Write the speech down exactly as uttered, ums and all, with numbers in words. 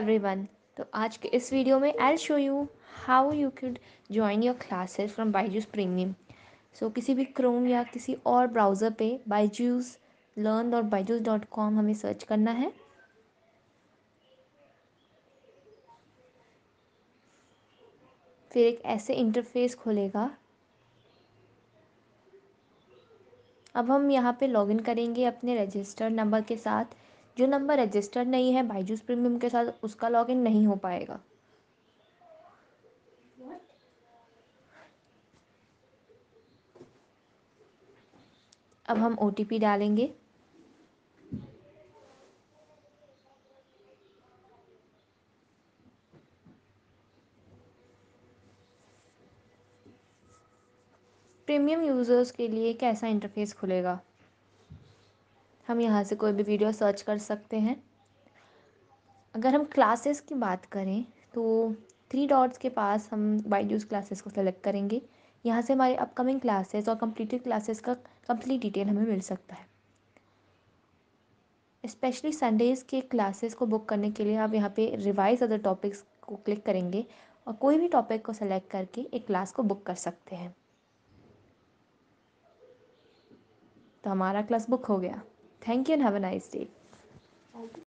everyone. तो आज के इस वीडियो में I'll show you how you could join your classes from Byju's Premium. So so, किसी भी क्रोम या किसी और ब्राउज़र पे बायजूस लर्न और बायजूस डॉट कॉम हमें सर्च करना है। फिर एक ऐसे इंटरफेस खुलेगा। अब हम यहाँ पे लॉगिन करेंगे अपने रजिस्टर्ड नंबर के साथ। जो नंबर रजिस्टर्ड नहीं है बायजूस प्रीमियम के साथ, उसका लॉगिन नहीं हो पाएगा। अब हम ओ टी पी डालेंगे। प्रीमियम यूज़र्स के लिए कैसा इंटरफेस खुलेगा। हम यहाँ से कोई भी वीडियो सर्च कर सकते हैं। अगर हम क्लासेस की बात करें तो थ्री डॉट्स के पास हम बायजूस क्लासेस को सेलेक्ट करेंगे। यहाँ से हमारे अपकमिंग क्लासेस और कंप्लीटेड क्लासेस का कंप्लीट डिटेल हमें मिल सकता है। स्पेशली संडेज़ के क्लासेस को बुक करने के लिए आप यहाँ पे रिवाइज अदर टॉपिक्स को क्लिक करेंगे और कोई भी टॉपिक को सेलेक्ट करके एक क्लास को बुक कर सकते हैं। तो हमारा क्लास बुक हो गया। Thank you and have a nice day.